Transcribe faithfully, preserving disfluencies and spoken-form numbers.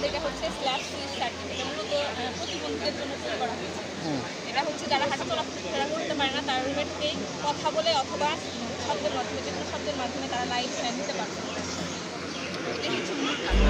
এটা হচ্ছে slash switch certificate, মূলত প্রতিবন্ধীদের জন্য তৈরি করা হয়েছে। এটা হচ্ছে যারা হাঁটাচলা ফেরা করতে পারে না, তারা রুমে থেকেই কথা বলে অথবা শব্দের মাধ্যমে, যে কোনো শব্দের মাধ্যমে তারা লাইভ নিতে পারবে। এটা হচ্ছে মূল কাজ।